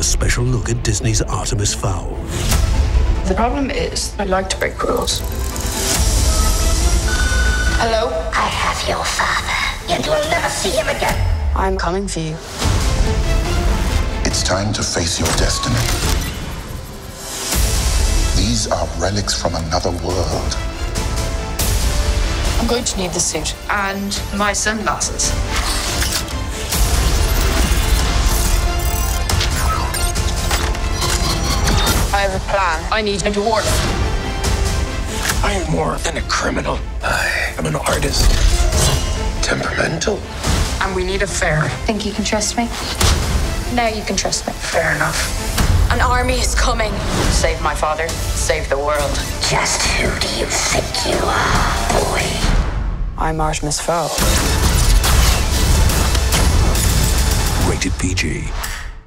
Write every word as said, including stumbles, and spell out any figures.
a special look at Disney's Artemis Fowl. The problem is, I like to break rules. Hello? I have your father, and you'll never see him again. I'm coming for you. It's time to face your destiny. These are relics from another world. I'm going to need the suit and my sunglasses. I have a plan. I need a dwarf. I am more than a criminal. I am an artist. Temperamental. And we need a fair. Think you can trust me? Now you can trust me. Fair enough. An army is coming. Save my father. Save the world. Just who do you think you are, boy? I'm Artemis Fowl. Rated P G.